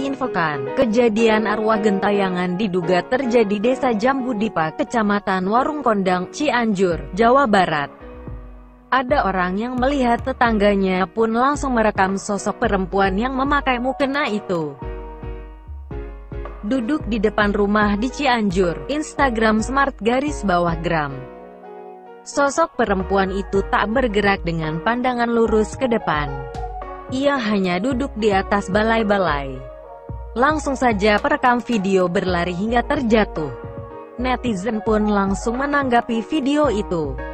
menginfokan, kejadian arwah gentayangan diduga terjadi Desa Jambu Dipa, Kecamatan Warung Kondang, Cianjur, Jawa Barat. Ada orang yang melihat tetangganya pun langsung merekam sosok perempuan yang memakai mukena itu. Duduk di depan rumah di Cianjur, Instagram @smart_gram. Sosok perempuan itu tak bergerak dengan pandangan lurus ke depan. Ia hanya duduk di atas balai-balai. Langsung saja perekam video berlari hingga terjatuh. Netizen pun langsung menanggapi video itu.